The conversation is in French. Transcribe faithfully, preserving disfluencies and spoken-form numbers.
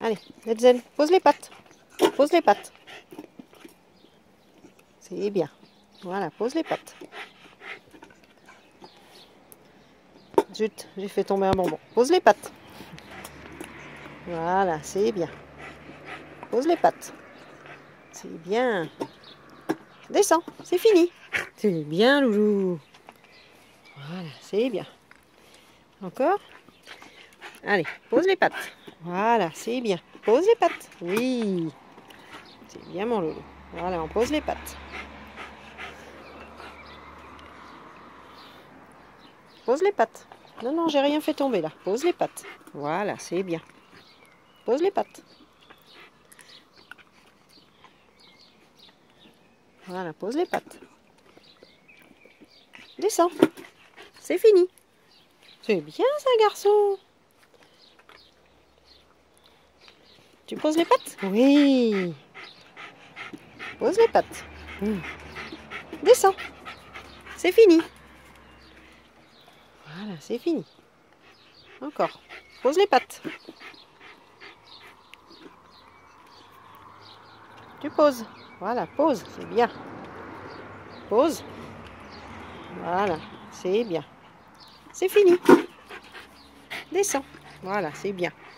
Allez, Letzel, pose les pattes. Pose les pattes. C'est bien. Voilà, pose les pattes. Zut, j'ai fait tomber un bonbon. Pose les pattes. Voilà, c'est bien. Pose les pattes. C'est bien. Descends, c'est fini. C'est bien, loulou. Voilà, c'est bien. Encore. Allez, pose les pattes. Voilà, c'est bien. Pose les pattes. Oui. C'est bien, mon loulou. Voilà, on pose les pattes. Pose les pattes. Non, non, j'ai rien fait tomber là. Pose les pattes. Voilà, c'est bien. Pose les pattes. Voilà, pose les pattes. Descends. C'est fini. C'est bien ça, garçon. Tu poses les pattes? Oui. Pose les pattes. Mmh. Descends. C'est fini. Voilà, c'est fini. Encore. Pose les pattes. Tu poses. Voilà, pose, c'est bien. Pose. Voilà, c'est bien. C'est fini. Descends. Voilà, c'est bien.